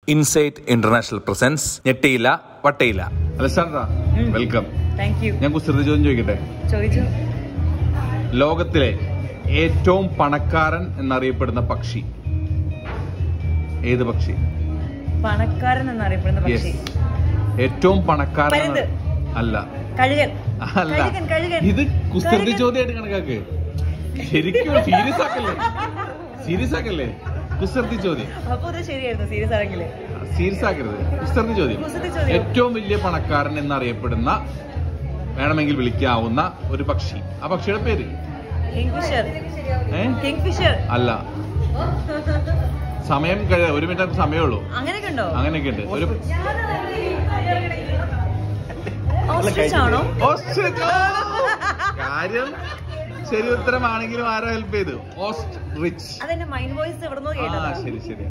Insight International presents Njettilla Vattayila. Alessandra, welcome. Thank you. ഞാൻ കുസൃതി ചോദ്യം ചോദിക്കട്ടെ? ചോദിച്ചു. ലോകത്തിലെ ഏറ്റവും പണക്കാരൻ എന്നറിയപ്പെടുന്ന പക്ഷി ഏത് പക്ഷി? പണക്കാരൻ എന്നറിയപ്പെടുന്ന പക്ഷി. ഏറ്റവും പണക്കാരൻ അല്ല. കഴുകൻ. അല്ല. ഇത് കുസൃതി ചോദ്യമായിട്ട് കണക്കാക്ക്. ശരിക്കും സീരിയസ് ആക്കല്ലേ? കുസൃതി ചോദ്യം. സീരിയസ് ആക്കരുത്. കുസൃതി ചോദ്യം. ഏറ്റവും വലിയ പണക്കാരൻ എന്നറിയപ്പെടുന്ന വേണമെങ്കിൽ വിളിക്കാവുന്ന ഒരു പക്ഷി. ആ പക്ഷിയുടെ പേര്? അല്ല. സമയം ഒരു മിനിറ്റ് സമയമുള്ളൂ. അങ്ങനെയൊക്കെ ഉണ്ട്. ഒരു കാര്യം ശരി ഉത്തരമാണെങ്കിലും ആരോ ഹെൽപ്പ് ചെയ്തു. ഓസ്ട്രിച്ച്. ശരി.